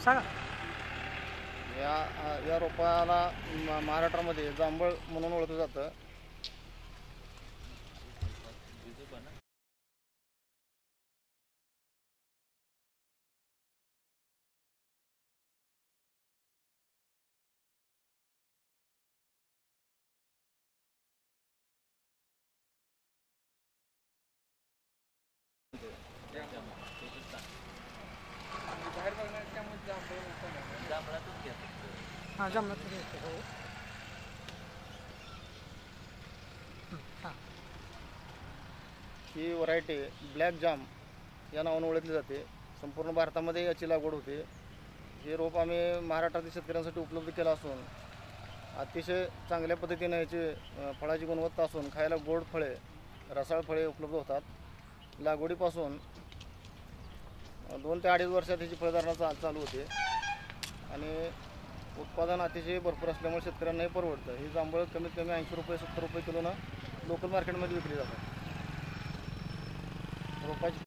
सांगा. या रोपाला महाराष्ट्रामध्ये जांभळ म्हणून ओळखलं जातं. हां जमलं तर हो. हां ही व्हरायटी ब्लॅक जाम या नावाने ओळखली जाते. संपूर्ण भारतामध्ये याची लागवड होते. हे रोप आम्ही महाराष्ट्रातील शेतकऱ्यांसाठी उपलब्ध केलं असून अतिशय चांगल्या पद्धतीने याची फळाची गुणवत्ता असून खायला गोड फळे, रसाळ फळे उपलब्ध होतात. लागवडीपासून 2 ते 2.5 वर्षात याची फळधारणा चालू होते आणि उत्पादन अतिशय भरपूर असल्यामुळे शेतकऱ्यांनाही परवडतं. ही जांभळं कमीत कमी 80 रुपये 70 रुपये किलोनं लोकल मार्केटमध्ये विकली जातात. रोपाची